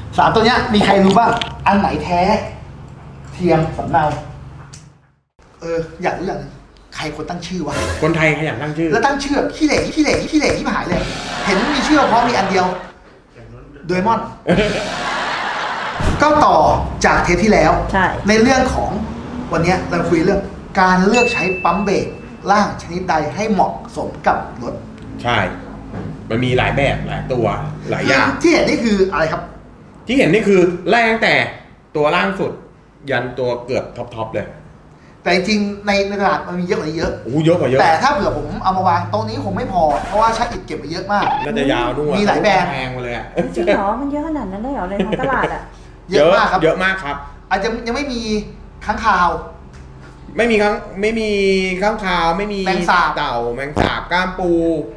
3ตัวเนี้ยมีใครรู้บ้างอันไหนแท้เทียมสำเนาอยากรู้อย่างนึงใครคนตั้งชื่อวะคนไทยขยันตั้งชื่อแล้วตั้งชื่อขี้เหร่ที่หายเลยเห็นมีชื่อเพราะมีอันเดียวโดเรมอนก็ต่อจากเทปที่แล้วในเรื่องของวันนี้เราคุยเรื่องการเลือกใช้ปั๊มเบรกล่างชนิดใดให้เหมาะสมกับรถใช่มันมีหลายแบบหลายตัวหลายอย่างที่เห็นนี่คืออะไรครับที่เห็นนี่คือไล่ตั้งแต่ตัวล่างสุดยันตัวเกือบท็อปเลยแต่จริงในตลาดมันมีเยอะกว่านี้เยอะเยอะกว่าเยอะแต่ถ้าเผื่อผมเอามาวางตรงนี้คงไม่พอเพราะว่าช่างอิฐเก็บไปเยอะมากน่าจะยาวด้วยมีหลายแบรนด์แพงมาเลยอ่ะจริงเหรอมันเยอะขนาดนั้นได้เหรอในท้องตลาดอ่ะเยอะมากครับเยอะมากครับอาจจะยังไม่มีค้างคาวไม่มีข้างคาวไม่มีแมงสาบเต่าแมงสาบก้ามปู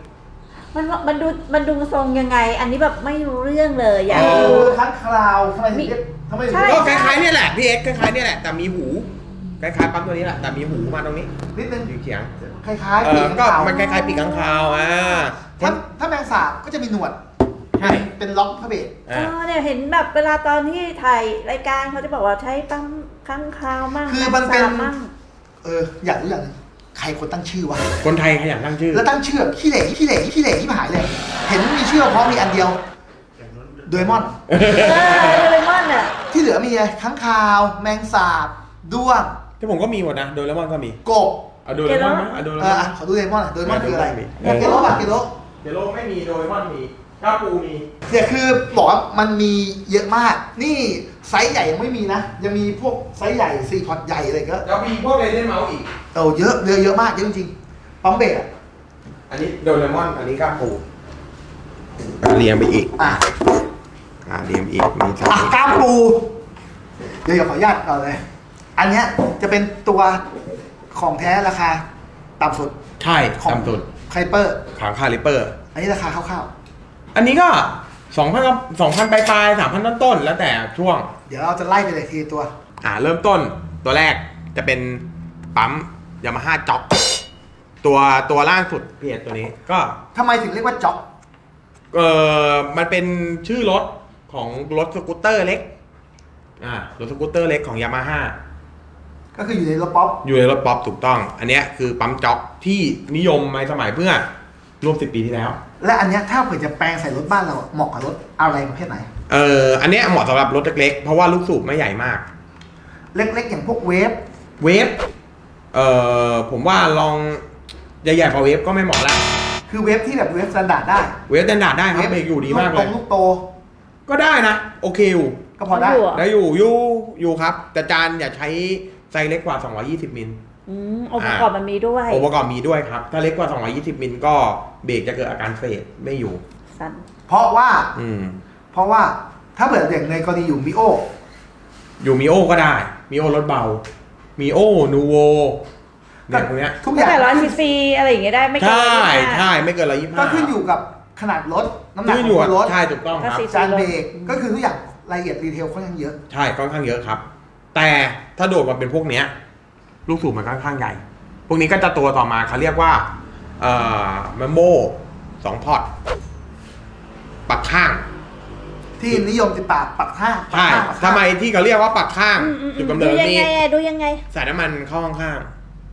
มันดูทรงยังไงอันนี้แบบไม่รู้เรื่องเลยอยากดูค้างคาวทำไมก็คล้ายๆนี่แหละพี่เอ็กคล้ายๆนี่แหละแต่มีหูคล้ายๆปั๊มตัวนี้แหละแต่มีหูมาตรงนี้นิดนึงเขียงคล้ายๆก็มันคล้ายๆปีกค้างคาวถ้าแมงสาบก็จะมีหนวดใช่เป็นล็อกพระเบรกเนี่ยเห็นแบบเวลาตอนที่ถ่ายรายการเขาจะบอกว่าใช้ปั๊มค้างคาวมั่งคือมันเป็นอยากรู้อย่างนึงใครคนตั้งชื่อวะคนไทยขยันตั้งชื่อแล้วตั้งชื่อขี้เหร่ที่หายเลยเห็นมีชื่อเพราะมีอันเดียวโดเรมอนอ่ะที่เหลือมีอะไรค้างคาวแมงสาบด้วงที่ผมก็มีหมดนะโดเรมอนก็มีกบโดเรมอนไหมโดเรมอนขอดูโดเรมอนโดเรมอนคืออะไรเกโลไม่มีโดเรมอนมีก้าปูมีเนี่ยคือบอกว่ามันมีเยอะมากนี่ไซส์ใหญ่ยังไม่มีนะยังมีพวกไซส์ใหญ่4 พอร์ตใหญ่อะไรก็แล้วมีพวกเรเดนเมาส์อีกเยอะมากเยอะจริงๆปั๊มเบรกอันนี้โดเรมอนอันนี้ก้าปูเรียงไปอีกเรียงอีกมีก้าปูเดี๋ยวขออนุญาตก่อนเลยอันนี้จะเป็นตัวของแท้ราคาต่ำสุดใช่ต่ำสุดคาลิเปอร์คาลิเปอร์อันนี้ราคาคร่าวๆอันนี้ก็2,000 ปลาย 3,000 ต้นแล้วแต่ช่วงเดี๋ยวเราจะไล่ไปเลยทีตัวเริ่มต้นตัวแรกจะเป็นปั๊มยามาฮ่าจ็อกตัวล่างสุดพี่เอ็ดตัวนี้ก็ทำไมถึงเรียกว่าจ็อกมันเป็นชื่อรถของรถสกูตเตอร์เล็กรถสกูตเตอร์เล็กของยามาฮ่าก็คืออยู่ในรถป๊อปถูกต้องอันนี้คือปั๊มจ็อกที่นิยมในสมัยเมื่อร่วม10 ปีที่แล้วและอันนี้ถ้าเผื่อจะแปลงใส่รถบ้านเราเหมาะกับรถอะไรประเภทไหนอันนี้เหมาะสำหรับรถเล็กๆเพราะว่าลูกสูบไม่ใหญ่มากเล็กๆอย่างพวกเวฟผมว่าลองใหญ่ๆพอเวฟก็ไม่เหมาะแล้วคือเวฟที่แบบเวฟสแตนดาร์ดได้ครับเบรกอยู่ดีมากเลยลูกโตก็ได้นะโอเคอยู่ก็พอได้อยู่ครับแต่จานอย่าใช้ไซส์เล็กกว่า220 มิลองค์ประกอบมันมีด้วยองค์ประกอบมีด้วยครับถ้าเล็กกว่า220 มิลก็เบรกจะเกิดอาการเฟดไม่อยู่สั่นเพราะว่าถ้าเกิดอย่างในกรณีอยู่มิโอก็ได้มิโอรถเบามิโอนูโวเนี่ยพวกเนี้ยทุกอย่างแต่100 ซีซีอะไรอย่างเงี้ยได้ไม่เกินใช่ไม่เกิน125 ก็ขึ้นอยู่กับขนาดรถน้ำหนักของรถใช่ถูกต้องครับจานเบรกก็คือทุกอย่างรายละเอียดรีเทลค่อนข้างเยอะใช่ค่อนข้างเยอะครับแต่ถ้าโดดมาเป็นพวกเนี้ยลูกสูบมันค่อนข้างใหญ่พวกนี้ก็จะตัวต่อมาเขาเรียกว่ามัมโบ2 พอร์ตปักข้างที่นิยมติดปักข้างใช่ทำไมที่เขาเรียกว่าปักข้างจุดกำเนิดนี่ดูยังไงใส่น้ำมันเข้าข้าง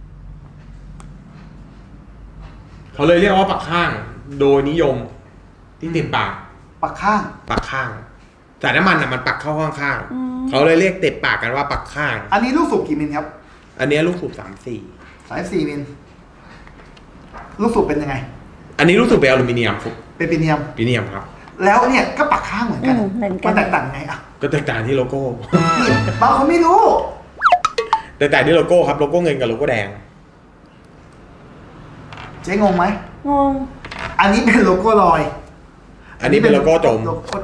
เขาเลยเรียกว่าปักข้างโดยนิยมที่ติดปักข้างใส่น้ำมันมันปักเข้าข้างเขาเลยเรียกติดปากกันว่าปักข้างอันนี้ลูกสูบกี่มิลครับอันนี้ลูกสูบ 34มิลลูกสูบเป็นยังไงอันนี้ลูกสูบเป็นอลูมิเนียมเป็นปีเนียมครับแล้วเนี่ยก็ปักข้างเหมือนกันมันแตกต่างไงก็แตกต่างที่โลโก้บางคนไม่รู้แตกต่างที่โลโก้ครับโลโก้เงินกับโลโก้แดงเจ๊งงไหมงงอันนี้เป็นโลโก้ลอยอันนี้เป็นโลโก้จม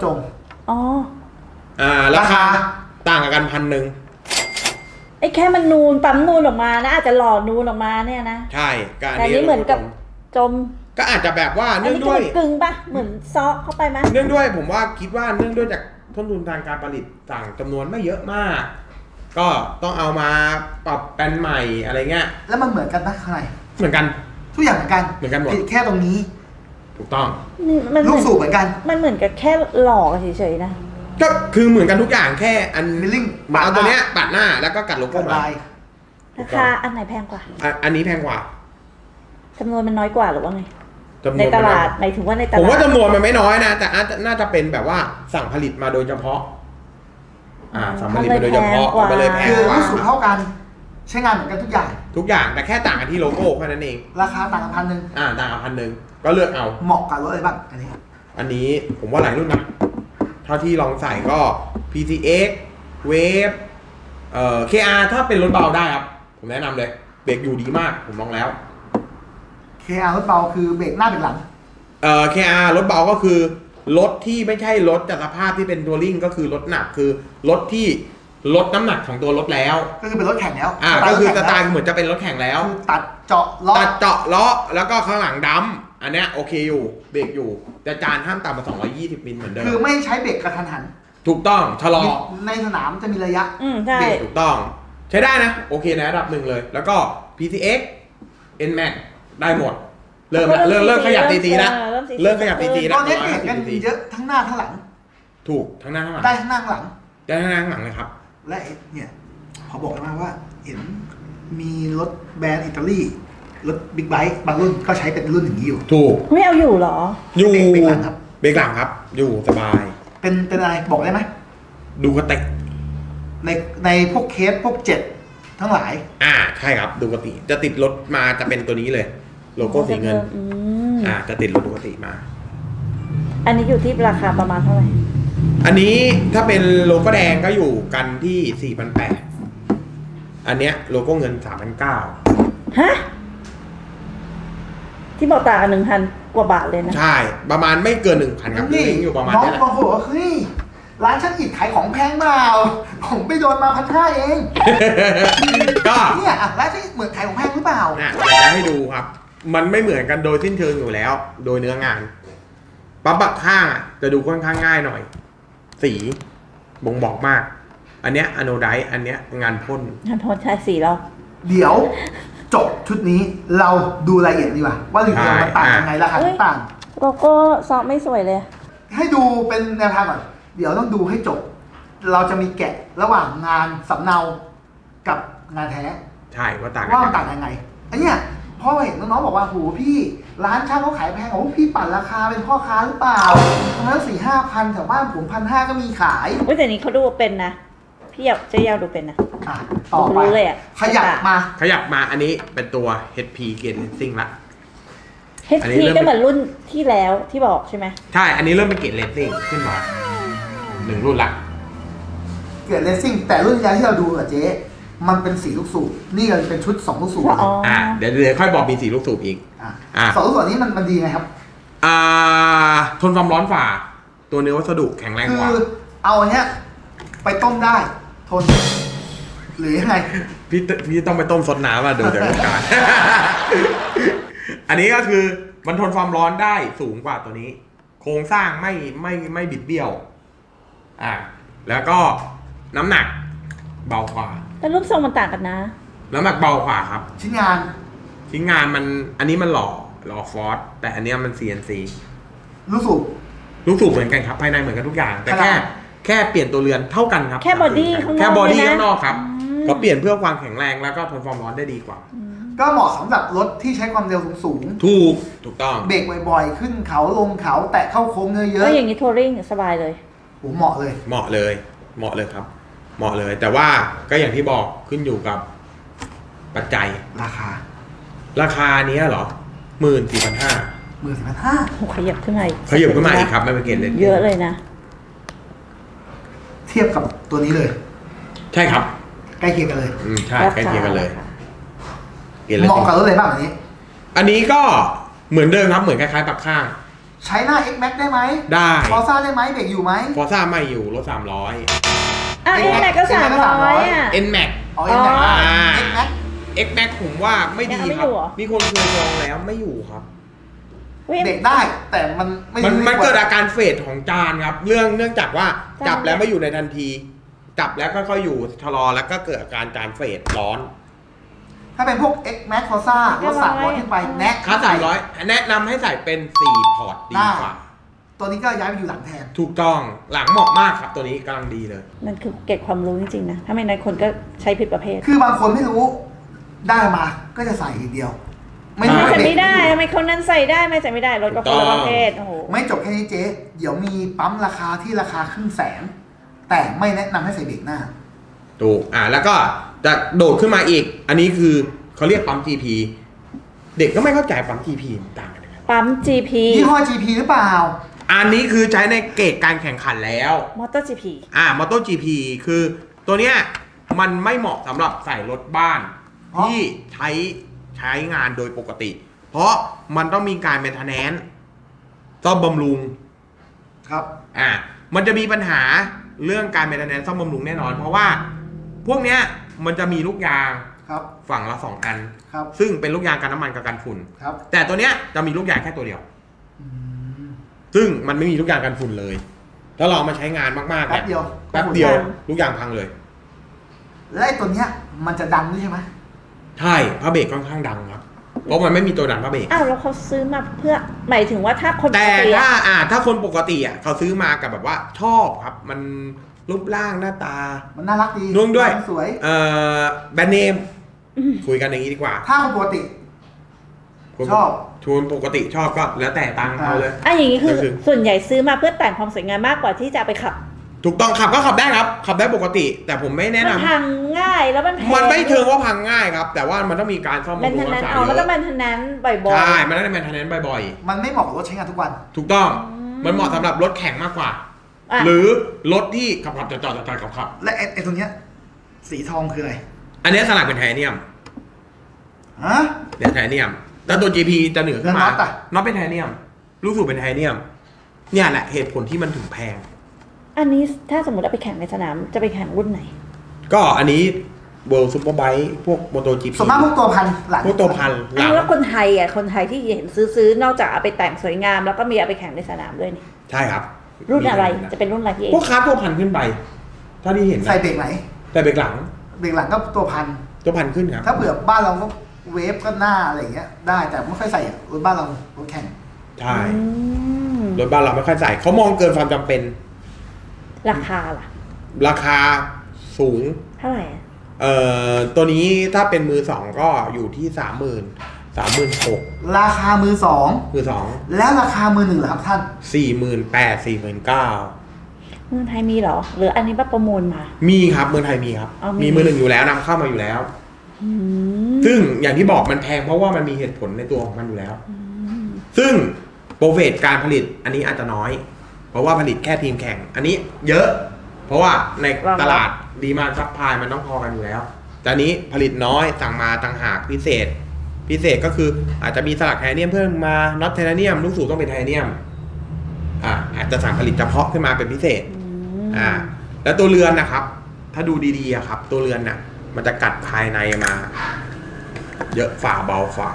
ราคาต่างกัน1,000 ไอ้แค่มันนูนปั๊มนูนออกมานะอาจจะหล่อนูนออกมาเนี่ยนะใช่แต่นี้เหมือนกับจมก็อาจจะแบบว่าเนื่องด้วยกึ่งป่ะเหมือนซอเข้าไปไหมเนื่องด้วยผมว่าคิดว่าเนื่องด้วยจากต้นทุนทางการผลิตต่างจำนวนไม่เยอะมากก็ต้องเอามาปรับแปลนใหม่อะไรเงี้ยแล้วมันเหมือนกันนะข้างในเหมือนกันทุกอย่างเหมือนกันหมดแค่ตรงนี้ถูกต้องลูกสูบเหมือนกันมันเหมือนกับแค่หลอกเฉยๆนะก็คือเหมือนกันทุกอย่างแค่อันมิลลิ่งมาเอาตัวเนี้ยปัดหน้าแล้วก็กัดโลโก้มาราคาอันไหนแพงกว่าอันนี้แพงกว่าจำนวนมันน้อยกว่าหรือว่าไงจำนในวนตมันลาดหมายถึงว่าในตลาดผมว่าจำนวนมันไม่น้อยนะแต่น่าจะเป็นแบบว่าสั่งผลิตมาโดยเฉพาะสั่งผลิตมาโดยเฉพาะมันเลยแพงคือกว่ารู้สึกเท่ากันใช้งานเหมือนกันทุกอย่างทุกอย่างแต่แค่ต่างกันที่โลโก้แค่นั้นเองราคาต่างกัน1,000 ต่างกัน1,000ก็เลือกเอาเหมาะกับรถอะไรบ้างอันนี้อันนี้ผมว่าหลายรุ่นนะเท่าที่ลองใส่ก็ PCX Wave KR ถ้าเป็นรถเบาได้ครับผมแนะนำเลยเบรกอยู่ดีมากผมลองแล้ว KR รถเบาคือเบรกหน้าเบรกหลัง KR รถเบาก็คือรถที่ไม่ใช่รถจากสภาพที่เป็นทัวริงก็คือรถหนักคือรถที่ลดน้ำหนักของตัวรถแล้วก็คือเป็นรถแข่งแล้วก็คือสไตล์เหมือนจะเป็นรถแข่งแล้วคือตัดเจาะล้อแล้วก็ข้างหลังดัมอันเนี้ยโอเคอยู่เบรกอยู่แต่จานห้ามต่ำกว่า220มิลเหมือนเดิมคือไม่ใช้เบรกกระทันหันถูกต้องชะลอในสนามจะมีระยะใช่ถูกต้องใช้ได้นะโอเคนะระดับหนึ่งเลยแล้วก็ PCX NMAX ได้หมดเริ่มขยับตีๆแล้วเริ่มขยับตีๆแล้วตอนนี้เห็นกันเยอะทั้งหน้าทั้งหลังถูกทั้งหน้าทั้งหลังได้ทั้งหน้าทั้งหลังได้ทั้งหน้าทั้งหลังเลยครับและเนี่ยเขาบอกมาว่าเห็นมีรถแบรนด์อิตาลีรถบิ๊กไบค์บางรุ่นก็ใช้เป็นรุ่นอย่างนี้อยู่ถูกไม่เอาอยู่หรออยู่เบรกหลังครับอยู่สบายเป็นอะไรบอกได้ไหมดูกระติกในพวกเคสพวกเจ็ตทั้งหลายใช่ครับดูกระติกจะติดรถมาจะเป็นตัวนี้เลยโลโก้สีเงินจะติดรถดูกระติกมาอันนี้อยู่ที่ราคาประมาณเท่าไหร่อันนี้ถ้าเป็นโลโก้แดงก็อยู่กันที่ 4,800 อันเนี้ยโลโก้เงิน 3,900 ฮะที่บอกต่างกัน 1,000 กว่าบาทเลยนะใช่ประมาณไม่เกิน 1,000 ครับนี่อยู่ประมาณนี้น้องบางคนบอกเฮ้ยร้านช่างอิฐขายของแพงเปล่าผมไปโดนมา1,500 เองก็เนี่ยร้านช่างอิฐเหมือนขายของแพงหรือเปล่าอยากจะให้ดูครับมันไม่เหมือนกันโดยสิ้นเชิงอยู่แล้วโดยเนื้องานปั๊บบักข้างจะดูค่อนข้างง่ายหน่อยสีบ่งบอกมากอันเนี้ยอโนไดซ์อันเนี้ยงานพ่นใช่สีเราเดี๋ยวจบชุดนี้เราดูรายละเอียดดีกว่าว่าหรือมันต่างยังไงราคาต่างโลโก้ซอฟไม่สวยเลยให้ดูเป็นแนวทางก่อนเดี๋ยวต้องดูให้จบเราจะมีแกะระหว่างงานสำเนากับงานแท้ใช่ว่าต่างยังไงอันเนี้ยพ่อเห็นน้องๆบอกว่าโหพี่ร้านช่างเขาขายแพงโอ้พี่ปั่นราคาเป็นพ่อค้าหรือเปล่าตรงนั้น4-5,000แถวบ้านผม1,500ก็มีขายแต่นี้เขาดูเป็นนะพี่อยากจะยาวดูเป็นนะต่อไปเลยขยับมาอันนี้เป็นตัว HP Gate Racing ละ HP ก็เหมือนรุ่นที่แล้วที่บอกใช่ไหมใช่อันนี้เริ่มเป็น Gate Racing ขึ้นมา1รุ่นละ Gate Racing แต่รุ่นยาที่เราดูอะเจ๊มันเป็น4 ลูกสูบนี่ก็เป็นชุด2 ลูกสูบเดี๋ยวค่อยบอกมี4 ลูกสูบอีก 2 ลูกสูบนี้มันดีไงครับทนความร้อนฝ่าตัวเนื้อวัสดุแข็งแรงกว่าคือเอาอันเนี้ยไปต้มได้ทนหรือยังไงพี่ต้องไปต้มซดน้ำมาดูจากการอันนี้ก็คือมันทนความร้อนได้สูงกว่าตัวนี้โครงสร้างไม่บิดเบี้ยวแล้วก็น้ำหนักเบากว่าแต่รูปทรงมันต่างกันนะน้ำหนักเบากว่าครับชิ้นงานมันอันนี้มันหล่อฟอร์สแต่อันนี้มัน CNC ลูกสูบเหมือนกันครับภายในเหมือนกันทุกอย่างแต่แค่เปลี่ยนตัวเรือนเท่ากันครับแค่บอดี้ข้างนอกครับเขาเปลี่ยนเพื่อความแข็งแรงแล้วก็ทนความร้อนได้ดีกว่าก็เหมาะสำหรับรถที่ใช้ความเร็วสูงถูกต้องเบรกบ่อยๆขึ้นเขาลงเขาแตะเข้าโค้งเยอะๆก็อย่างนี้ทัวริงสบายเลยเหมาะเลยครับเหมาะเลยแต่ว่าก็อย่างที่บอกขึ้นอยู่กับปัจจัยราคานี้เหรอ 14,500 โอ้ขยับขึ้นมาอีกครับไม่เป็นเกณฑ์เลยเยอะเลยนะเทียบกับตัวนี้เลยใช่ครับใกล้เคียงกันเลยใช่ใกล้เคียงกันเลยเหมาะกับรถอะไรบ้างอันนี้ก็เหมือนเดิมครับเหมือนคล้ายๆปักข้างใช้หน้า X Max ได้ไหมได้ Forza ได้ไหมเบรกอยู่ไหม Forza ไม่อยู่รถ300 X-Max ก็300 NMAX X Max ผมว่าไม่ดีครับมีคนเคยลองแล้วไม่อยู่ครับเบรกได้แต่มันเกิดอาการเฟดของจานครับเนื่องจากว่าจับแล้วไม่อยู่ในทันทีจับแล้วค่อยๆอยู่ชะลอแล้วก็เกิดอาการจานเฟดร้อนถ้าเป็นพวก X Max Forza รถ300ขึ้นไปแนะ 300แนะนำให้ใส่เป็น4 พอร์ตดีกว่าตัวนี้ก็ย้ายไปอยู่หลังแทนถูกต้องหลังเหมาะมากครับตัวนี้กำลังดีเลยมันคือเก็บความรู้จริงๆนะถ้าไม่นั้นคนก็ใช้ผิดประเภทคือบางคนไม่รู้ได้มาก็จะใส่อีกเดียวไม่ใส่ไม่ได้ทำไมคนนั้นใส่ได้ไม่ใส่ไม่ได้รถก็คนละประเภทโอ้โหไม่จบแค่นี้เจ๊เดี๋ยวมีปั๊มราคาที่ราคา100,000แต่ไม่แนะนำให้ใส่เบรกหน้าถูกแล้วก็จะโดดขึ้นมาอีกอันนี้คือเขาเรียกปั๊ม GP เด็กก็ไม่เข้าใจปั๊ม GP ต่างกันยังไงปั๊ม GP ยี่ห้อ GP หรือเปล่าอันนี้คือใช้ในเกณฑ์การแข่งขันแล้วมอเตอร์ GP มอเตอร์ GP คือตัวเนี้ยมันไม่เหมาะสำหรับใส่รถบ้านที่ใช้งานโดยปกติเพราะมันต้องมีการเมนเทนแนนซ์ซ่อมบำรุงครับมันจะมีปัญหาเรื่องการเมนเทนแนนซ์ซ่อมบำรุงแน่นอนเพราะว่าพวกเนี้ยมันจะมีลูกยางฝั่งละ2 อันซึ่งเป็นลูกยางกันน้ำมันกับกันฝุ่นแต่ตัวเนี้ยจะมีลูกยางแค่ตัวเดียวซึ่งมันไม่มีลูกยางกันฝุ่นเลยแล้วเรามาใช้งานมากๆแป๊บเดียวลูกยางพังเลยและไอ้ตัวเนี้ยมันจะดังด้วยใช่ไหมใช่ผ้าbreกค่อนข้างดังครับเพราะมันไม่มีตัวดันผ้าเบรกแล้วเขาซื้อมาเพื่อหมายถึงว่าถ้าคนแต่ถ้าคนปกติเขาซื้อมากับแบบว่าชอบครับมันรูปร่างหน้าตามันน่ารักดีนุ่มด้วยสวยแบรนด์เนมคุยกันอย่างนี้ดีกว่าถ้าคนปกติชอบชวนปกติชอบก็แล้วแต่ตังค์เขาเลยอย่างนี้คือส่วนใหญ่ซื้อมาเพื่อแต่งความสวยงามมากกว่าที่จะไปขับถูกต้องขับก็ขับได้ครับขับได้ปกติแต่ผมไม่แนะนำมันพังง่ายแล้วมันไม่เชิงว่าพังง่ายครับแต่ว่ามันต้องมีการซ่อมบำรุงรักษาเยอะมันต้องแมนเทนแนนซ์บ่อยๆใช่มันต้องแมนเทนแนนซ์บ่อยๆมันไม่เหมาะกับรถใช้งานทุกวันถูกต้องมันเหมาะสำหรับรถแข่งมากกว่าหรือรถที่ขับจอดขับและไอ้ตรงเนี้ยสีทองคืออะไรอันนี้สลักเป็นไทเทเนียมเนี่ยไทเทเนียมแต่ตัว GP จะเหนือขึ้นมาน็อตเป็นไทเทเนียมลูกสูบเป็นไทเทเนียมเนี่ยแหละเหตุผลที่มันถึงแพงอันนี้ถ้าสมมติเอาไปแข่งในสนามจะไปแข่งรุ่นไหนก็อันนี้ World Superbike พวก MotoGP ส่วนมากพวกตัวพันหลังพวกตัวพันแล้วคนไทยที่เห็นซื้อนอกจากเอาไปแต่งสวยงามแล้วก็มีเอาไปแข่งในสนามด้วยนี่ใช่ครับรุ่นอะไรจะเป็นรุ่นอะไรพี่พวกคาร์ตัวพันขึ้นไปถ้าที่เห็นใส่เบรกไหนใส่เบรกหลังก็ตัวพันขึ้นครับถ้าเผื่อบ้านเราก็เวฟก็หน้าอะไรอย่างเงี้ยได้แต่ไม่ค่อยใส่รถบ้านเรารถแข่งใช่รถบ้านเราไม่ค่อยใส่เขามองเกินความจำเป็นราคาล่ะราคาสูงเท่าไหร่ตัวนี้ถ้าเป็นมือสองก็อยู่ที่36,000 ราคามือสองแล้วราคามือหนึ่งเหรอครับท่าน 48,000 49,000 เมืองไทยมีเหรอหรืออันนี้ประมูลมามีครับเมืองไทยมีครับมีมือหนึ่งอยู่แล้วนำเข้ามาอยู่แล้วซึ่งอย่างที่บอกมันแพงเพราะว่ามันมีเหตุผลในตัวของมันอยู่แล้วซึ่งโปรเฟสการผลิตอันนี้อาจจะน้อยเพราะว่าผลิตแค่ทีมแข่งอันนี้เยอะเพราะว่าในตลาดดีมานด์ซัพพลายมันต้องพอกันอยู่แล้วแต่นี้ผลิตน้อยสั่งมาต่างหากพิเศษก็คืออาจจะมีสลักไทเทเนียมเพิ่มมาน็อตไทเทเนียมลูกสูบต้องเป็นไทเทเนียมอาจจะสั่งผลิตเฉพาะขึ้นมาเป็นพิเศษแล้วตัวเรือนนะครับถ้าดูดีๆครับตัวเรือนน่ะมันจะกัดภายในมาเยอะฝ่าเบาฝ่า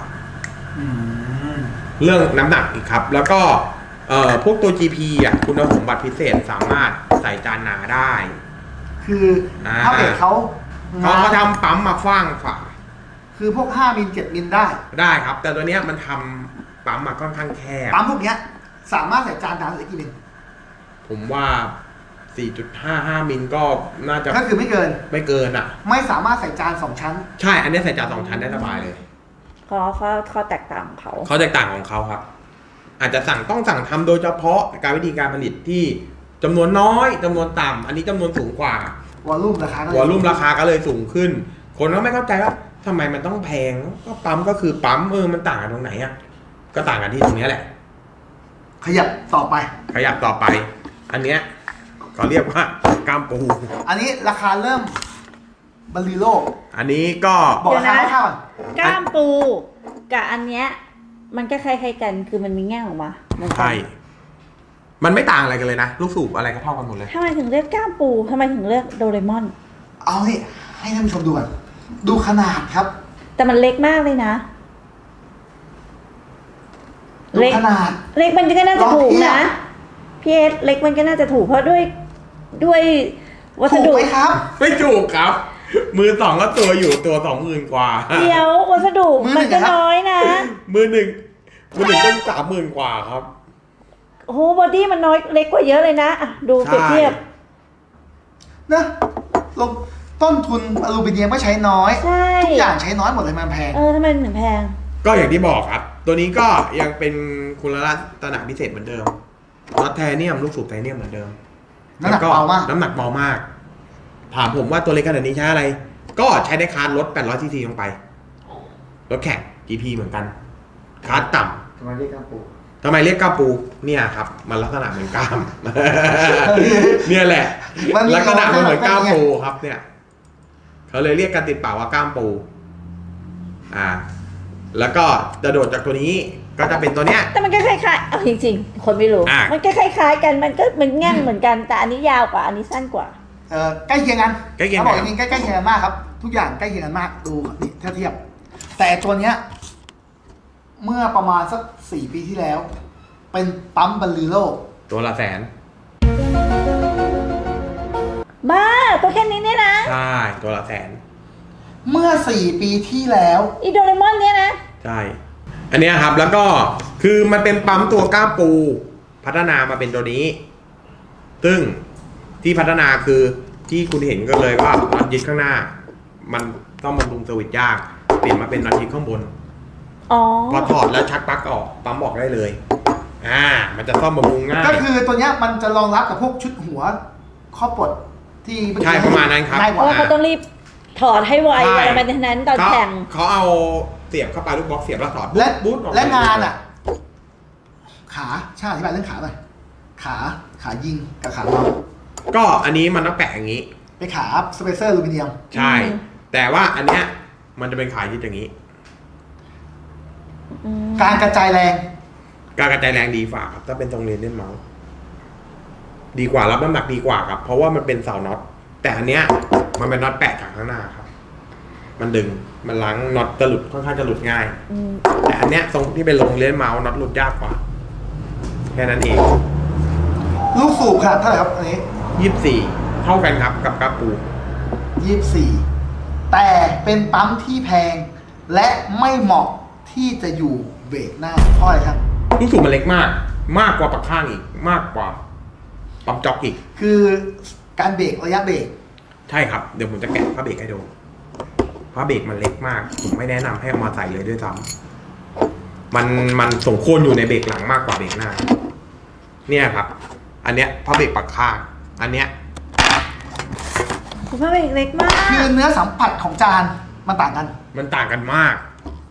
เรื่องน้ำหนักอีกครับแล้วก็พวกตัว GP คุณสมบัติพิเศษสามารถใส่จานหนาได้คือถ้าเบรกเขาทำปั๊มมาฟ้างฝาคือพวก5 มิล 7 มิลได้ครับแต่ตัวเนี้ยมันทำปั๊มมาค่อนข้างแคบปั๊มพวกเนี้ยสามารถใส่จานหนาได้กี่มิลผมว่า 4.55 มิลก็น่าจะก็คือไม่เกินไม่สามารถใส่จาน2 ชั้นใช่อันนี้ใส่จาน2 ชั้นได้สบายเลยเขาแตกต่างของเขาแตกต่างของเขาครับอาจจะต้องสั่งทำโดยเฉพาะการวิธีการผลิตที่จำนวนน้อยจำนวนต่ำอันนี้จำนวนสูงกว่าวอลลุ่มราคาก็เลยสูงขึ้นคนก็ไม่เข้าใจว่าทำไมมันต้องแพงก็ปั๊มก็คือปั๊มมันต่างกันตรงไหนก็ต่างกันที่ตรงนี้แหละขยับต่อไปอันเนี้ยเขาเรียกว่ากล้ามปูอันนี้ราคาเริ่มบริโลกอันนี้ก็บอกราคาเท่ากันกล้ามปูกับอันเนี้ยมันก็คล้ายๆกันคือมันมีแง่ออกมาใช่มันไม่ต่างอะไรกันเลยนะลูกสูบอะไรก็เท่ากันหมดเลยทำไมถึงเรียกกล้ามปูทำไมถึงเรียกโดเรมอนเอาสิให้ท่านผู้ชมดูกันดูขนาดครับแต่มันเล็กมากเลยนะเล็กขนาดเล็กมันก็น่าจะถูกนะพี่เอสเล็กมันก็น่าจะถูกเพราะด้วยวัสดุไหมครับไม่ถูกครับมือสองก็ตัวอยู่ตัว20,000 กว่าเดี๋ยววัสดุมันก็น้อยนะมือหนึ่งต้อง30,000 กว่าครับโอ้โหบอดี้มันน้อยเล็กกว่าเยอะเลยนะอ่ะดูเปรียบเทียบนะลงต้นทุนอลูมิเนียมก็ใช้น้อยทุกอย่างใช้น้อยหมดเลยมันแพงทำไมถึงแพงก็อย่างที่บอกครับตัวนี้ก็ยังเป็นคุณลักษณะพิเศษเหมือนเดิมน็อตไทเทเนียมลูกสูบไทเทเนียมเหมือนเดิมน้ำหนักเบามากถามผมว่าตัวเล็กขนาดนี้ใช้อะไรก็ใช้ได้คาร์ดลด800 cc ลงไปรถแข่ง GP เหมือนกันคาร์ดต่ำทำไมเรียกก้ามปูเนี่ยครับมันลักษณะเหมือนก้ามเนี่ยแหละลักษณะมันเหมือนก้ามปูครับเนี่ยเขาเลยเรียกกันติดปากว่าก้ามปูแล้วก็จะโดดจากตัวนี้ก็จะเป็นตัวเนี้ยแต่มันก็คล้ายๆเอาจริงๆคนไม่รู้มันก็คล้ายๆกันมันก็มันแง่งเหมือนกันแต่อันนี้ยาวกว่าอันนี้สั้นกว่าใกล้เคียงกันเขาบอกจริงๆใกล้เคียงกันมากครับทุกอย่างใกล้เคียงกันมากดูนี่ถ้าเทียบแต่ตัวเนี้ยเมื่อประมาณสัก4 ปีที่แล้วเป็นปั๊มบาลิโลตัวละ100,000 บ้าตัวแค่นี้เนี่ยนะใช่ตัวละ100,000 เมื่อ4 ปีที่แล้วอีโดเรมอนเนี่ยนะใช่อันนี้ครับแล้วก็คือมันเป็นปั๊มตัวก้ามปูพัฒนามาเป็นตัวนี้ซึ่งที่พัฒนาคือที่คุณเห็นก็เลยว่าน็อตยึดข้างหน้ามันต้องบำรุงเซอร์วิสยากเปลี่ยนมาเป็นน็อตยึดข้างบนพอถอดแล้วชักปลั๊กออกปั๊มออกได้เลยมันจะซ่อมบำรุงง่ายก็คือตัวเนี้ยมันจะรองรับกับพวกชุดหัวข้อปลดที่ใช่ประมาณนั้นครับเพราะว่าเขาต้องรีบถอดให้ไวอะไรแบบนั้นตอนแข่งเขาเอาเสียบเข้าไปลูกบล็อกเสียบแล้วถอดและงานขาช่างอธิบายเรื่องขาหน่อยขายิงกับขาเราก็อันนี้มันต้องแปะอย่างนี้เป็นขาสเปเซอร์อลูมิเนียมใช่แต่ว่าอันเนี้ยมันจะเป็นขาที่อย่างนี้การกระจายแรงดีกว่าครับถ้าเป็นตรงเรียนเล่นเมาส์ดีกว่ารับน้ำหนักดีกว่าครับเพราะว่ามันเป็นเสาน็อตแต่อันเนี้ยมันเป็นน็อตแปะจากข้างหน้าครับมันดึงมันล้างน็อตจะหลุดค่อนข้างจะหลุดง่ายแต่อันเนี้ยตรงที่เป็นลงเล่นเมาส์น็อตหลุดยากกว่าแค่นั้นเองลูกสูบครับเท่าไหร่ครับอันนี้ 24เท่ากันครับกับกระปู 24แต่เป็นปั๊มที่แพงและไม่เหมาะที่จะอยู่เบรกหน้าเพราะอะไรครับลูกสูบมันเล็กมากกว่าปักข้างอีกมากกว่าปั๊มจ็อกอีกคือการเบรกระยะเบรกใช่ครับเดี๋ยวผมจะแกะผ้าเบรกให้ดูผ้าเบรกมันเล็กมากผมไม่แนะนำให้เอามาใส่เลยด้วยซ้ำมันสมควรอยู่ในเบรกหลังมากกว่าเบรกหน้าเนี่ยครับอันเนี้ยผ้าเบรกปักข้างอันเนี้ยผ้าเบรกเล็กมากคือเนื้อสัมผัสของจานมันต่างกันมาก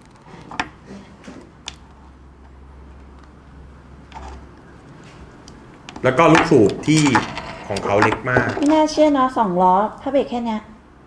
แล้วก็ลูกสูบที่ของเขาเล็กมากไม่น่าเชื่อนะ2 ล้อผ้าเบรกแค่นี้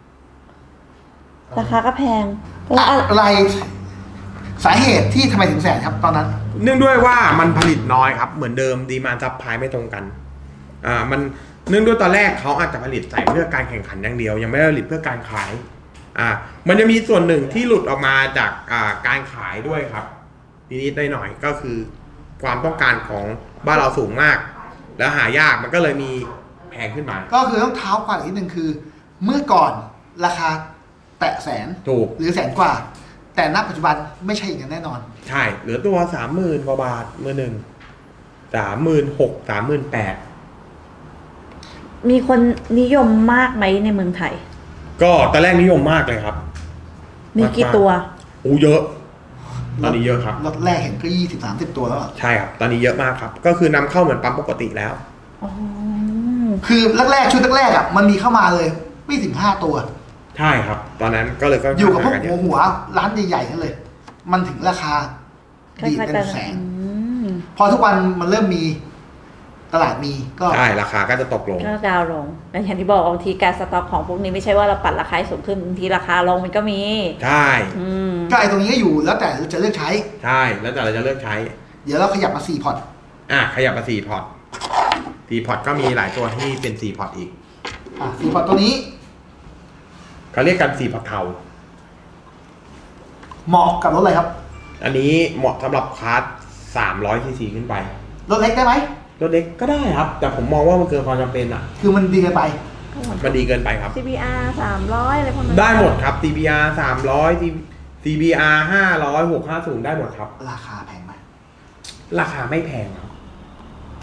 ราคาก็แพงอะไรสาเหตุที่ทำไมถึง100,000ครับตอนนั้นเนื่องด้วยว่ามันผลิตน้อยครับเหมือนเดิมดีมานด์ซัพพลายไม่ตรงกันมันเนื่องด้วยตอนแรกเขาอาจจะผลิตใส่เพื่อการแข่งขันอย่างเดียวยังไม่ได้ผลิตเพื่อการขายมันจะมีส่วนหนึ่งที่หลุดออกมาจากการขายด้วยครับนิดๆหน่อยๆก็คือความต้องการของบ้านเราสูงมากแล้วหายากมันก็เลยมีแพงขึ้นมาก็คือต้องเท้าความอีกนิดนึงคือเมื่อก่อนราคาแตะ100,000 ถูกหรือ100,000 กว่าแต่ณปัจจุบันไม่ใช่อย่างนั้นแน่นอนใช่เหลือตัว30,000 กว่าบาทมือหนึ่ง36,000 38,000 มีคนนิยมมากไหมในเมืองไทยก็ตอนแรกนิยมมากเลยครับมีกี่ตัวเยอะตอนนี้เยอะครับรถแรกเห็นก็20-30 ตัวแล้วใช่ครับตอนนี้เยอะมากครับก็คือนำเข้าเหมือนปั๊มปกติแล้วคือแรกชุดแรกมันมีเข้ามาเลยไม่ถึง5 ตัวใช่ครับตอนนั้นก็เลยก็อยู่กับพวกหัวร้านใหญ่ๆนั่นเลยมันถึงราคาดีเป็นแสนพอทุกวันมันเริ่มมีตลาดมีก็ใช่ราคาก็จะตกลงก็ดาวลงแต่อย่างที่บอกบางทีการสต็อกของพวกนี้ไม่ใช่ว่าเราปัดราคาสูงขึ้นบางทีราคาลงมันก็มีใช่ก็ไอ้ตรงนี้ก็อยู่แล้วแต่จะเลือกใช้ใช่แล้วแต่เราจะเลือกใช้เดี๋ยวเราขยับมา4 พอร์ตขยับมา4 พอร์ต4 พอร์ตก็มีหลายตัวที่เป็น4 พอร์ตอีก 4 พอร์ตตัวนี้เขาเรียกกัน4 พอร์ตเทาเหมาะกับรถอะไรครับอันนี้เหมาะสำหรับคลาส300 cc ขึ้นไปรถเล็กได้ไหมรถเล็กก็ได้ครับแต่ผมมองว่ามันเกินความจำเป็นคือมันดีเกินไปมันดีเกินไปครับ CBR 300อะไรพวกนั้นได้หมดครับ CBR 300 CBR 500 650ได้หมดครับราคาแพงไหมราคาไม่แพงครับ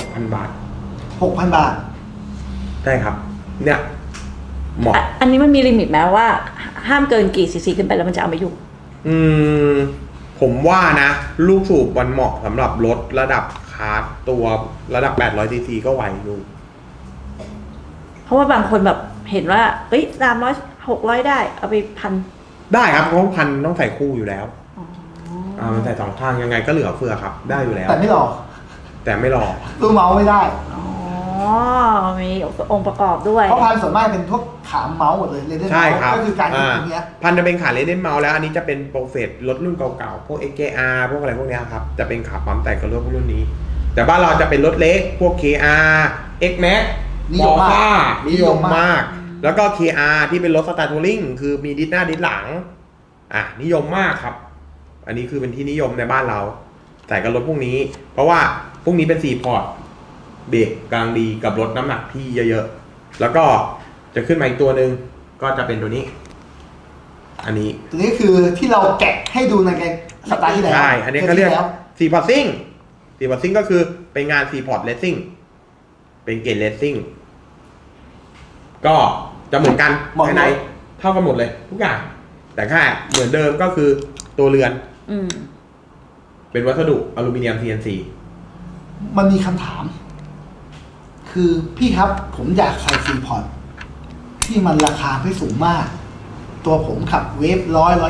6,000 บาท 6,000 บาทใช่ครับเนี่ยเหมาะอันนี้มันมีลิมิตไหมว่าห้ามเกินกี่ซีซีขึ้นไปแล้วมันจะเอาไม่อยู่ผมว่านะลูกสูบมันเหมาะสำหรับรถระดับคาร์ทตัวระดับ800ซีซีก็ไหวดูเพราะว่าบางคนแบบเห็นว่าเฮ้ย300 600ได้เอาไป1,000 ได้ครับเพราะ1,000ต้องใส่คู่อยู่แล้วมันใส่2 ข้างยังไงก็เหลือเฟือครับได้อยู่แล้วแต่ไม่หล่อตู้เมาส์ไม่ได้มีองค์ประกอบด้วยเพราะพันส่วนมากเป็นพวกขาเมาส์หมดเลยเรเดนเมาส์ก็คือการตรงนี้พันจะเป็นขาเรเดนเมาส์แล้วอันนี้จะเป็นโปรเฟสรถรุ่นเก่าๆพวก XJR พวกอะไรพวกนี้ครับจะเป็นขาปั๊มแต่กับรุ่นนี้แต่บ้านเราจะเป็นรถเล็กพวก KR X-Max นิยมมากแล้วก็ KR ที่เป็นรถสไตล์ทัวริงคือมีดิสหน้าดิสหลังนิยมมากครับอันนี้คือเป็นที่นิยมในบ้านเราใส่กับรถพวกนี้เพราะว่าพวกนี้เป็น4 พอร์ตเบรกกลางดีกับรถน้ำหนักที่เยอะๆแล้วก็จะขึ้นมาอีกตัวหนึ่งก็จะเป็นตัวนี้อันนี้ตัวนี้คือที่เราแกะให้ดูในสัปดาห์ที่แล้วใช่อันนี้เขาเรียก4 พอร์ตซิ่ง4 พอร์ตซิ่งก็คือเป็นงาน4 พอร์ตเลสซิ่งเป็นเกรดเลสซิ่งก็จะเหมือนกันภายในเท่ากันหมดเลยทุกอย่างแต่แค่เหมือนเดิมก็คือตัวเรือนเป็นวัสดุอลูมิเนียม CNC มันมีคำถามคือพี่ครับผมอยากใส่4 พอร์ตที่มันราคาไม่สูงมากตัวผมขับเวฟ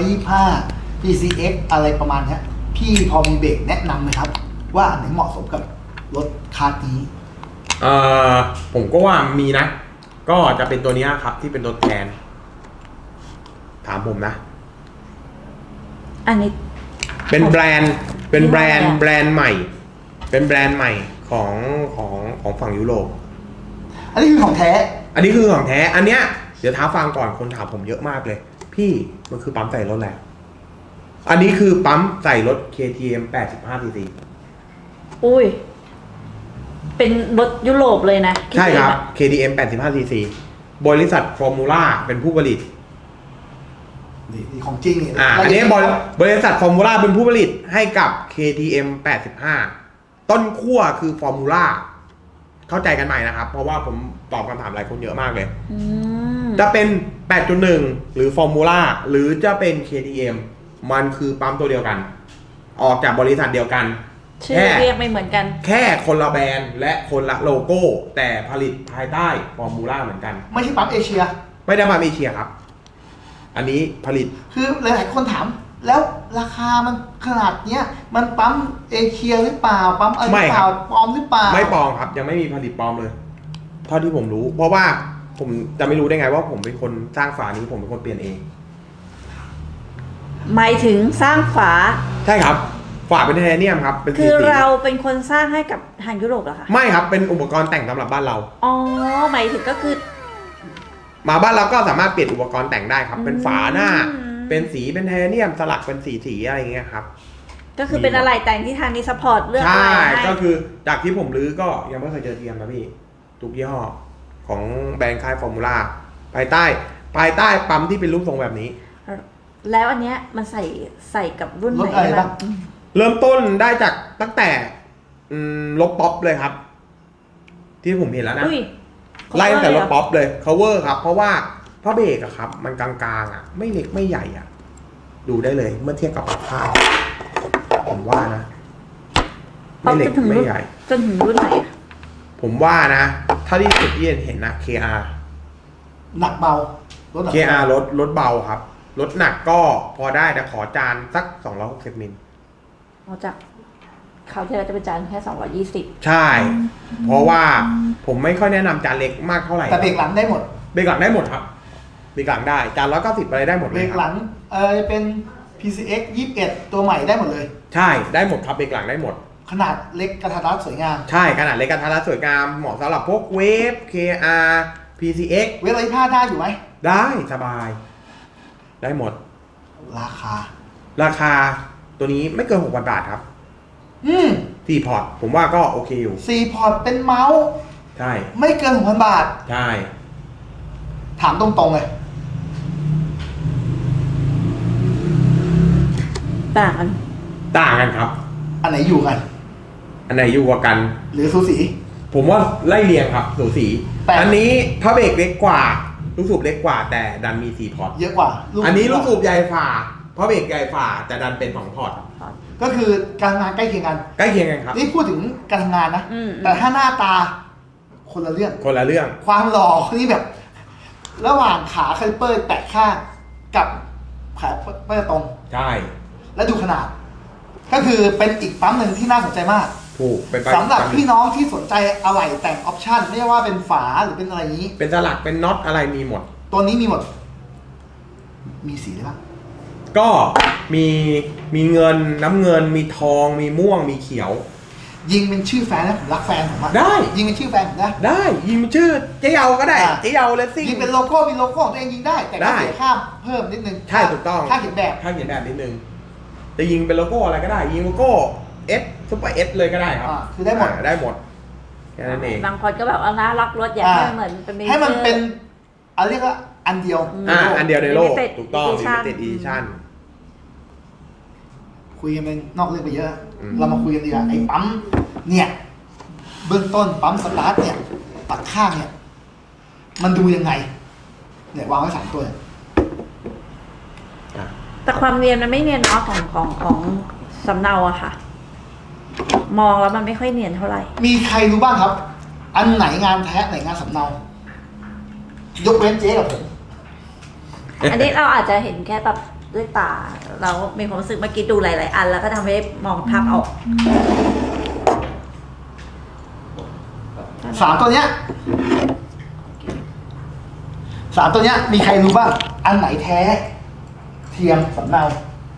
125 PCX อะไรประมาณนี้พี่พอมีเบรกแนะนำไหมครับว่าอันไหนเหมาะสมกับรถคาร์นี้ผมก็ว่ามีนะก็จะเป็นตัวนี้ครับที่เป็นรถแทนถามผมนะอันนี้เป็นแบรนด์ใหม่เป็นแบรนด์ใหม่ของฝั่งยุโรปอันนี้คือของแท้อันเนี้ยเดี๋ยวท้าฟังก่อนคนถามผมเยอะมากเลยพี่มันคือปั๊มใส่รถแหละอันนี้คือปั๊มใส่รถ KTM 85cc อุ้ยเป็นรถยุโรปเลยนะใช่ครับ KTM 85cc บริษัทฟอร์มูล่าเป็นผู้ผลิตนี่ของจริงนี่อันนี้บริษัทฟอร์มูล่าเป็นผู้ผลิตให้กับ KTM 85ต้นขั้วคือฟอร์มูล่าเข้าใจกันใหม่นะครับเพราะว่าผมตอบคำถามหลายคนเยอะมากเลยจะเป็น 8.1 หรือฟอร์มูล่าหรือจะเป็น KTM มันคือปั๊มตัวเดียวกันออกจากบริษัทเดียวกันชื่อเรียกไม่เหมือนกันแค่คนละแบรนด์และคนละโลโก้แต่ผลิตภายใต้ฟอร์มูล่าเหมือนกันไม่ใช่ปั๊มเอเชียไม่ได้ปั๊มเอเชียครับอันนี้ผลิตคือหลายๆคนถามแล้วราคามันขนาดเนี้ยมันปั๊มเอเชียหรือเปล่าปั๊มอะไรหรือเปล่าปลอมหรือเปล่าไม่ปลอมครับยังไม่มีผลิตปลอมเลยเท่าที่ผมรู้เพราะว่าผมจะไม่รู้ได้ไงว่าผมเป็นคนสร้างฝานี้ผมเป็นคนเปลี่ยนเองหมายถึงสร้างฝาใช่ครับฝาเป็นไทเทเนียมครับคือเราเป็นคนสร้างให้กับทางยุโรปเหรอคะไม่ครับเป็นอุปกรณ์แต่งสำหรับบ้านเราอ๋อหมายถึงก็คือมาบ้านเราก็สามารถเปลี่ยนอุปกรณ์แต่งได้ครับเป็นฝาหน้าเป็นสีเป็นไทเทเนียมสลักเป็นสีอะไรอย่างเงี้ยครับก็คือเป็นอะไรแต่งที่ทางนี้ซัพพอร์ตเรื่องอะไรใช่ก็คือจากที่ผมรื้อก็ยังไม่เคยเจอเทียมนะพี่ทุกยี่ห้อของแบรนด์ค่ายฟอร์มูล่าภายใต้ปั๊มที่เป็นรูปทรงแบบนี้แล้วอันเนี้ยมันใส่กับรุ่นไหนบ้างเริ่มต้นได้จากตั้งแต่รถป๊อปเลยครับที่ผมเห็นแล้วนะไล่ตั้งแต่รถป๊อปเลย cover ครับเพราะว่าพระเบรกอะครับมันกลางๆอะไม่เล็กไม่ใหญ่อะดูได้เลยเมื่อเทียบกับปรับข้าวผมว่านะไม่เล็กไม่ใหญ่จนถึงรุ่นไหนผมว่านะถ้าที่สุดที่เห็นนะ KR หนักเบา KR รถเบาครับรถหนักก็พอได้แต่ขอจานสัก260 มิลจากเขาที่เราจะเป็นจานแค่220 ใช่เพราะว่าผมไม่ค่อยแนะนำจานเล็กมากเท่าไหร่แต่เบรกหลังได้หมดเบรกหลังได้หมดครับเบรกหลังได้จาน190อะไรได้หมดเลยเบรกหลังเป็น PCX 21ตัวใหม่ได้หมดเลยใช่ได้หมดครับเบรกหลังได้หมดขนาดเล็กกระทัดรัดสวยงามใช่ขนาดเล็กกระทัดรัดสวยงามเหมาะสำหรับพวกเวฟ KR PCX เวฟ125ได้อยู่ไหมได้สบายได้หมดราคาตัวนี้ไม่เกิน 6,000 บาทครับ4 พอร์ตผมว่าก็โอเคอยู่ 4 พอร์ตเป็นเมาส์ใช่ไม่เกิน 6,000 บาทใช่ถามตรงๆเลยต่างกันครับอันไหนอยู่กันอันไหนอยู่กว่ากันหรือสูสีผมว่าไล่เรียงครับสูสีอันนี้พระเบรกเล็กกว่าลูกสูบเล็กกว่าแต่ดันมี4 พอร์ตเยอะกว่าอันนี้ลูกสูบใหญ่ฝ่าพระเบรกใหญ่ฝ่าแต่ดันเป็น2 พอร์ตก็คือการทำงานใกล้เคียงกันครับนี่พูดถึงการทำงานนะแต่ถ้าหน้าตาคนละเรื่องความหล่อนี่แบบระหว่างขาคาลิเปอร์แตะข้างกับขาเปอร์ตรงใช่และดูขนาดก็คือเป็นอีกปั๊มหนึ่งที่น่าสนใจมากถูกสำหรับพี่น้องที่สนใจอะไหล่แต่งออปชั่นไม่ว่าเป็นฝาหรือเป็นอะไรนี้เป็นสลักเป็นน็อตอะไรมีหมดตัวนี้มีหมดมีสีอะไรบ้างก็มีเงินน้ำเงินมีทองมีม่วงมีเขียวยิงเป็นชื่อแฟนนะผมรักแฟนผมได้ยิงเป็นชื่อแฟนผมนะได้ยิงเป็นชื่อเจ๊เยาก็ได้เจ๊เยาเลยสิยิงเป็นโลโก้มีโลโก้ของตัวเองยิงได้แต่ก็เสียค่าเพิ่มนิดนึงใช่ถูกต้องค่าเขียนแบบนิดนึงจะยิงเป็นโลโก้อะไรก็ได้ยิงโลโก้S ซุปเปอร์ S เลยก็ได้ครับคือได้หมดแค่นั้นเองบางคนก็แบบเอานะล็อกรถอยากให้เหมือนให้มันเป็นเรียกว่าอันเดียวอันเดียวในโลกถูกต้อง Limited Edition คุยกันเป็นนอกเรื่องไปเยอะเรามาคุยกันดีกว่าไอ้ปั๊มเนี่ยเบื้องต้นปั๊มสตาร์ทเนี่ยตัดข้างเนี่ยมันดูยังไงเนี่ยวางไว้3 ตัวแต่ความเนียนมันไม่เนียนเนาะของสำเนาอะค่ะมองแล้วมันไม่ค่อยเนียนเท่าไหร่มีใครรู้บ้างครับอันไหนงานแท้ไหนงานสำเนายกเว้นเจ๊กับผมอันนี้เราอาจจะเห็นแค่แบบด้วยตาเรามีความรู้สึกเมื่อกี้ดูหลายๆอันแล้วก็ทำให้มองภาพออก 3 ตัวเนี้ยมีใครรู้บ้างอันไหนแท้เทียมสำเนา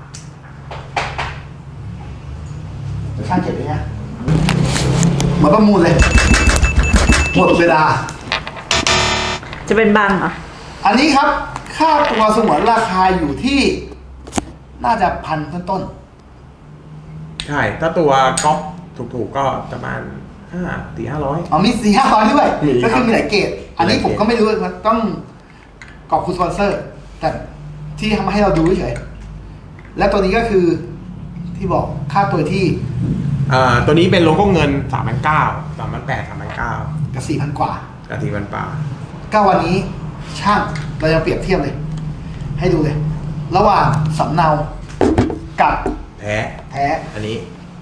จะช่างเก็บไว้นะเหมือนประมูลเลยหมดเวลาจะเป็นบังเหรออันนี้ครับค่าตัวสงวนราคาอยู่ที่น่าจะ1,000 ต้นใช่ถ้าตัวก๊อปถูกๆก็ประมาณ500 มี 400-500ด้วยก็คือมีหลายเกรดอันนี้ผมก็ไม่รู้มันต้องขอบคุณสปอนเซอร์แต่ที่ทำให้เราดูเฉยและตัวนี้ก็คือที่บอกค่าตัวที่ตัวนี้เป็นโลโก้เงิน 3,900 3,800 3,900 กับ 4,000 กว่ากับ 4,000 กว่าก็วันนี้ช่างเราจะเปรียบเทียบเลยให้ดูเลยระหว่างสำเนากับแท้อันนี้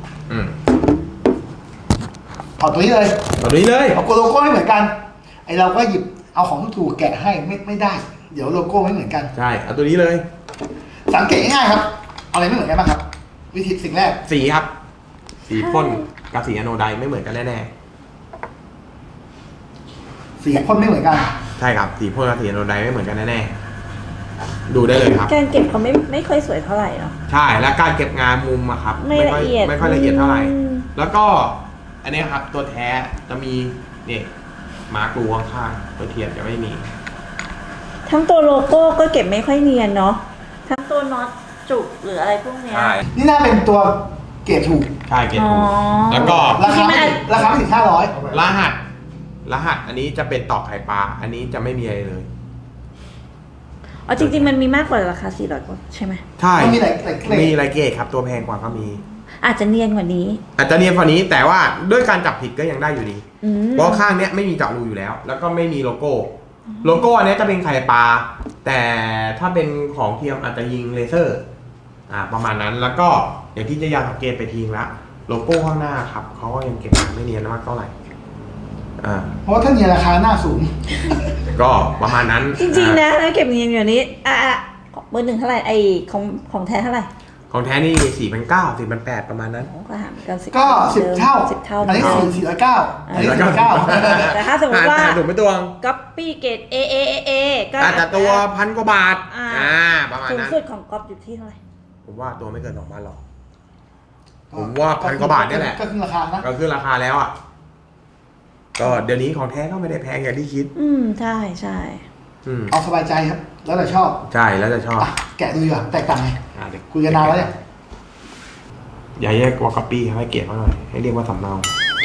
เอาตัวนี้เลยเอาโลโก้ไม่เหมือนกันไอเราก็หยิบเอาของถูกแกะให้ไม่ได้เดี๋ยวโลโก้ไม่เหมือนกันใช่เอาตัวนี้เลยสังเกตง่ายๆครับอะไรไม่เหมือนกันบ้างครับวิธีสิ่งแรกสีครับสีพ่นกับสีอะโนไดไม่เหมือนกันแน่ๆสีพ่นไม่เหมือนกันใช่ครับสีพ่นกับสีอะโนไดไม่เหมือนกันแน่ๆดูได้เลยครับการเก็บเขาไม่ค่อยสวยเท่าไหร่เนาะใช่และการเก็บงานมุมอะครับไม่ค่อยละเอียดเท่าไหร่แล้วก็อันนี้ครับตัวแท้จะมีนี่มาร์กรูข้างๆตัวเทียมจะไม่มีทั้งตัวโลโก้ก็เก็บไม่ค่อยเนียนเนาะทั้งตัวน็อตจุกหรืออะไรพวกนี้นี่น่าเป็นตัวเกรดถูกใช่เกรดถูกแล้วก็ราคาไม่ถึง500 รหัสอันนี้จะเป็นตอกไข่ปลาอันนี้จะไม่มีอะไรเลยอ๋อจริงๆมันมีมากกว่าราคา400 กว่าใช่ไหมใช่มีหลายเกรดครับตัวแพงกว่าก็มีอาจจะเนียนกว่านี้แต่ว่าด้วยการจับผิดก็ยังได้อยู่ดีเพราะข้างเนี้ยไม่มีเจาะรูอยู่แล้วแล้วก็ไม่มีโลโก้อันนี้จะเป็นไข่ปลาแต่ถ้าเป็นของเทียมอาจจะยิงเลเซอร์ประมาณนั้นแล้วก็อย่างที่จะยังสังเกตไปทิ้งละโลโก้ข้างหน้าครับเขาก็ยังเก็บไม่เนียนมากเท่าไหร่เพราะถ้าเนียนราคาหน้าสูงก็ประมาณนั้นจริงๆนะเก็บเนียนอยู่นี้เบอร์ 1เท่าไหร่ไอของแท้เท่าไหร่ของแท้นี่ 4,900 4,800 ประมาณนั้นก็10 เท่าอันนี้4,900อันนี้4,900 แต่ถ้าสมมติว่าถูกไม่ตัวก๊อปปี้เกรด A ก็อาจจะตัว1,000 กว่าบาทประมาณนั้นสูงสุดของก๊อปอยู่ที่เท่าไหร่ผมว่าตัวไม่เกิน2,000หรอกผมว่า1,000 กว่าบาทนี่แหละก็ขึ้นราคานะก็ขึ้นราคาแล้วก็เดี๋ยวนี้ของแท้ก็ไม่ได้แพงอย่างที่คิดใช่เอาสบายใจครับแล้วแต่ชอบใช่แล้วแต่ชอบแกะดูดีกว่าแตกต่างไงคุยกันนานแล้วเนี่ยอย่าแยกว่าก๊อปปี้ให้เกียรติเขาหน่อยให้เรียกว่าสำเนา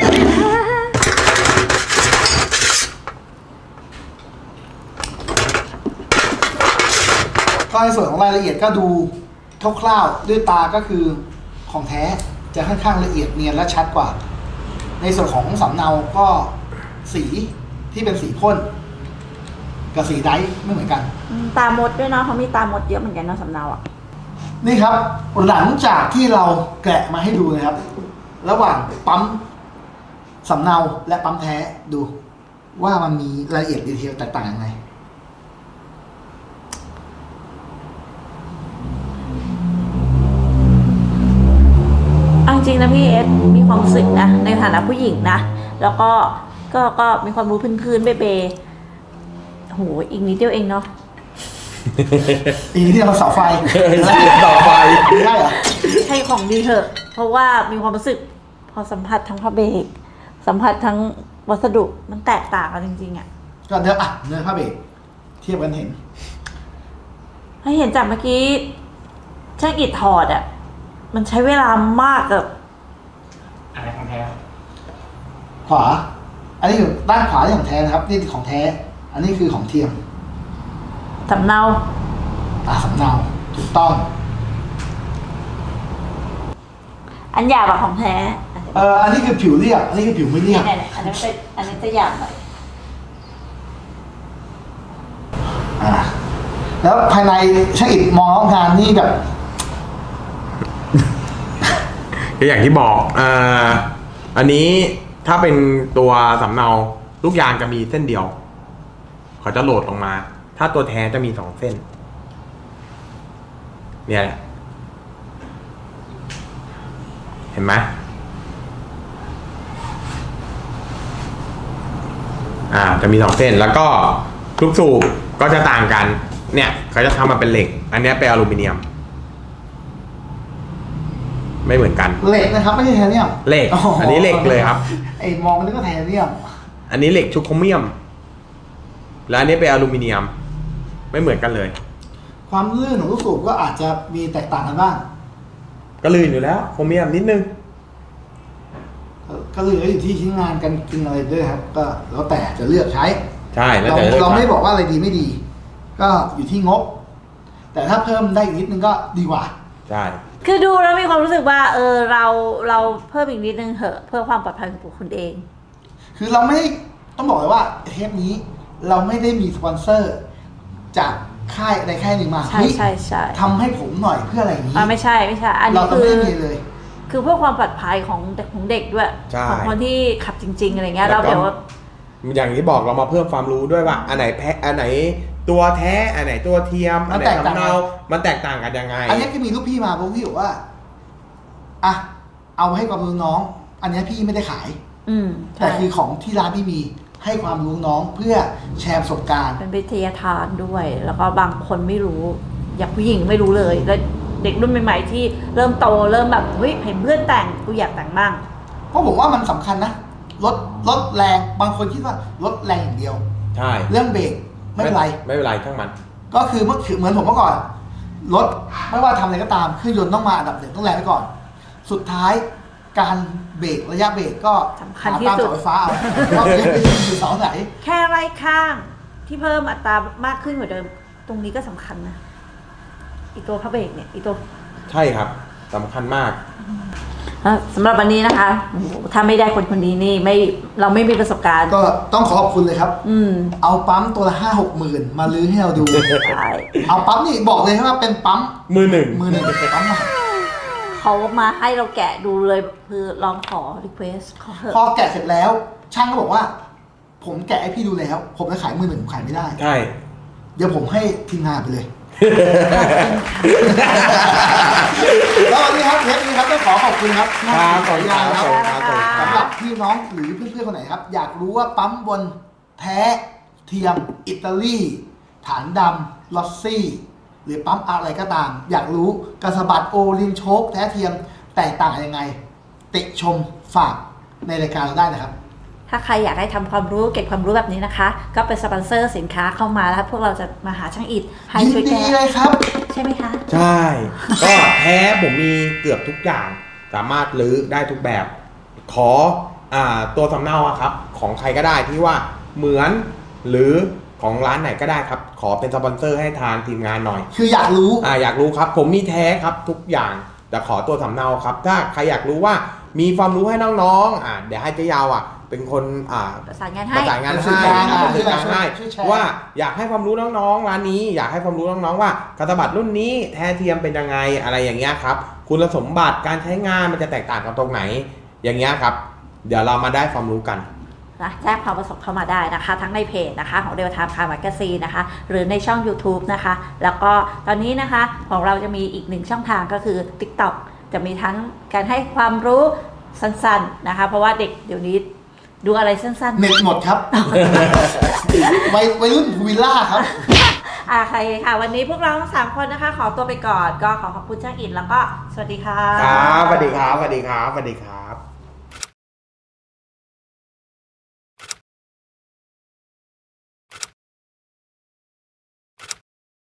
ก็ในส่วนของรายละเอียดก็ดูคร่าวๆด้วยตาก็คือของแท้จะค่อนข้างละเอียดเนียนและชัดกว่าในส่วนของสำเนาก็สีที่เป็นสีพ่นกับสีไดร์ไม่เหมือนกันตามดด้วยเนาะเขามีตามดเยอะเหมือนกันเนาะสำเนาอ่ะนี่ครับหลังจากที่เราแกะมาให้ดูนะครับระหว่างปั๊มสำเนาและปั๊มแท้ดูว่ามันมีรายละเอียดดีเทลแตกต่างยังไงจริงนะพี่เอสมีความรู้สึกนะในฐานะผู้หญิงนะแล้วก็มีความรู้พื้นเบโหอีกนิดเดียวเองเนาะอีกนิดเดียวเสาไฟเสาไฟใช่เหรอใช่ของดีเถอะเพราะว่ามีความรู้สึกพอสัมผัสทั้งผ้าเบรกสัมผัสทั้งวัสดุมันแตกต่างกันจริงๆอ่ะก็เนื้อผ้าเบรกเทียบกันเห็นให้เห็นจากเมื่อกี้ช่างอิฐถอดอ่ะมันใช้เวลามากกับอะไรของแท้ขวาอันนี้อยู่ด้านขวาที่ของแท้นะครับนี่ของแท้อันนี้คือของเทียมสำเนาสำเนาถูกต้องอันหยาบของแท้อันนี้คือผิวเรียบอันนี้คือผิวไม่เรียบอันนี้จะหยาบหน่อยแล้วภายในช่างอิฐมองงานนี่แบบก็อย่างที่บอกอันนี้ถ้าเป็นตัวสำเนาลูกยางจะมีเส้นเดียวเขาจะโหลดออกมาถ้าตัวแท้จะมี2 เส้นเนี่ยแหละเห็นไหมจะมี2 เส้นแล้วก็ลูกสูบก็จะต่างกันเนี่ยเขาจะทำมาเป็นเหล็กอันนี้เป็นอลูมิเนียมไม่เหมือนกันเหล็กนะครับไม่ใช่ไทเทเนียมเหล็กอันนี้เหล็กเลยครับมองนึกว่าไทเทเนียมอันนี้เหล็กชุกโครเมียมและอันนี้เป็นอลูมิเนียมไม่เหมือนกันเลยความลื่นของลูกสูบก็อาจจะมีแตกต่างกันบ้างก็ลื่นอยู่แล้วโครเมียมนิดนึงก็ลื่นอยู่ที่ชิ้นงานกันกินอะไรด้วยครับก็แล้วแต่จะเลือกใช้ใช่เราไม่บอกว่าอะไรดีไม่ดีก็อยู่ที่งบแต่ถ้าเพิ่มได้อีกนิดนึงก็ดีกว่าใช่คือดูแล้วมีความรู้สึกว่าเราเพิ่มอีกนิดนึงเถอะเพื่อความปลอดภัยของบุคคลเองคือเราไม่ต้องบอกเลยว่าเทปนี้เราไม่ได้มีสปอนเซอร์จากค่ายใดค่ายหนึ่งมาใช่ทำให้ผมหน่อยเพื่ออะไรอย่างนี้ไม่ใช่อันนี้คือไม่มีเลยคือเพื่อความปลอดภัยของเด็กด้วยของคนที่ขับจริงๆอะไรเงี้ยเราแบบว่าอย่างที่บอกเรามาเพิ่มความรู้ด้วยว่าอันไหนแพ้อันไหนตัวแท้อันไหนตัวเทียมอันไหนสำเนามันแตกต่างกันยังไงอันนี้ก็มีลูกพี่มาบอกพี่บอกว่าเอาให้ความรู้น้องอันนี้พี่ไม่ได้ขายแต่คือของที่ร้านพี่มีให้ความรู้น้องเพื่อแชร์ประสบการณ์เป็นวิทยาทานด้วยแล้วก็บางคนไม่รู้อย่างผู้หญิงไม่รู้เลยแล้วเด็กรุ่นใหม่ๆที่เริ่มโตเริ่มแบบเฮ้ยเห็นเพื่อนแต่งกูอยากแต่งบ้างเพราะผมว่ามันสำคัญนะลดแรงบางคนคิดว่าลดแรงอย่างเดียวใช่เรื่องเบรกไม่เป็นไรช่างมันก็คือเหมือนผมเมื่อก่อนรถไม่ว่าทำอะไรก็ตามเครื่องยนต์ต้องมาอันดับ1ต้องแรงไปก่อนสุดท้ายการเบรกระยะเบรกก็สำคัญที่สุดเสาไฟฟ้าเอาว่าเบรกอยู่เสาไหนแค่ไล่ข้างที่เพิ่มอัตรามากขึ้นกว่าเดิมตรงนี้ก็สำคัญนะอีตัวพระเบรกเนี่ยอีตัวใช่ครับสำคัญมากสำหรับวันนี้นะคะถ้าไม่ได้คนนี้นี่เราไม่มีประสบการณ์ก็ต้องขอบคุณเลยครับเอาปั๊มตัวละ5-6 หมื่นมาลื้อให้เราดูเอาปั๊มนี่บอกเลยว่าเป็นปั๊มมือหนึ่งปั๊มเขามาให้เราแกะดูเลยคือลองขอรีเควสพอแกะเสร็จแล้วช่างก็บอกว่าผมแกะให้พี่ดูแล้วผมจะขายมือหนึ่งผมขายไม่ได้ใช่เดี๋ยวผมให้ทีมงานไปเลยแล้ววันนี้ครับเทปนี้ครับต้องขอบคุณครับขอบคุณครับสำหรับพี่น้องหรือเพื่อนๆคนไหนครับอยากรู้ว่าปั๊มบนแท้เทียมอิตาลีฐานดำลอสซี่หรือปั๊มอะไรก็ตามอยากรู้กระสะบัดโอลินโชคแท้เทียมแตกต่างยังไงติชมฝากในรายการเราได้นะครับถ้าใครอยากให้ทำความรู้เก็บความรู้แบบนี้นะคะก็เป็นสปอนเซอร์สินค้าเข้ามาแล้วพวกเราจะมาหาช่างอิฐให้ช่วยแก้เลยครับใช่ไหมคะใช่ก็แท้ผมมีเกือบทุกอย่างสามารถรื้อได้ทุกแบบขอตัวสำเนาครับของใครก็ได้ที่ว่าเหมือนหรือของร้านไหนก็ได้ครับขอเป็นสปอนเซอร์ให้ทางทีมงานหน่อยคืออยากรู้อยากรู้ครับผมมีแท้ครับทุกอย่างแต่ขอตัวสำเนาครับถ้าใครอยากรู้ว่ามีความรู้ให้น้องๆเดี๋ยวให้เจ๊ยาวเป็นคนประสานงานให้เป็นสื่อกลางให้ว่าอยากให้ความรู้น้องๆร้านนี้อยากให้ความรู้น้องๆว่ากากบาทรุ่นนี้แท้เทียมเป็นยังไงอะไรอย่างเงี้ยครับคุณสมบัติการใช้งานมันจะแตกต่างกันตรงไหนอย่างเงี้ยครับเดี๋ยวเรามาได้ความรู้กันนะแจ้งความประสงค์เข้ามาได้นะคะทั้งในเพจนะคะของ Real Time Car Magazine นะคะหรือในช่อง YouTube นะคะแล้วก็ตอนนี้นะคะของเราจะมีอีก1ช่องทางก็คือ TikTok จะมีทั้งการให้ความรู้สั้นๆนะคะเพราะว่าเด็กเดี๋ยวนี้ดูอะไรสั้นๆเน็ตหมดครับวัยรุ่นวิลล่าครับใครค่ะวันนี้พวกเราทั้ง3คนนะคะขอตัวไปก่อนก็ขอขอบคุณช่างอินแล้วก็สวัสดีค่ะครับสวัสดีครับสวัสดีครับสวัสดีครับ